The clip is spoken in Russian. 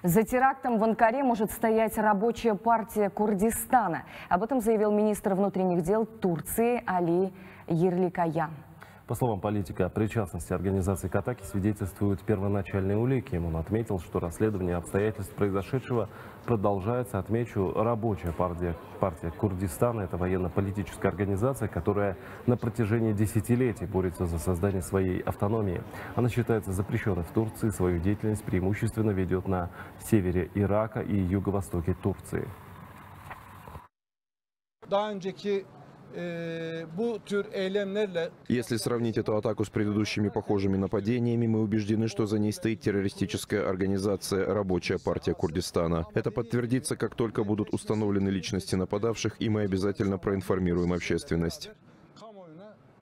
За терактом в Анкаре может стоять рабочая партия Курдистана. Об этом заявил министр внутренних дел Турции Али Ерликаян. По словам политика, о причастности организации к атаке свидетельствуют первоначальные улики. Он отметил, что расследование обстоятельств произошедшего продолжается. Отмечу, рабочая партия Курдистана – это военно-политическая организация, которая на протяжении десятилетий борется за создание своей автономии. Она считается запрещенной в Турции, свою деятельность преимущественно ведет на севере Ирака и юго-востоке Турции. Если сравнить эту атаку с предыдущими похожими нападениями, мы убеждены, что за ней стоит террористическая организация «Рабочая партия Курдистана». Это подтвердится, как только будут установлены личности нападавших, и мы обязательно проинформируем общественность.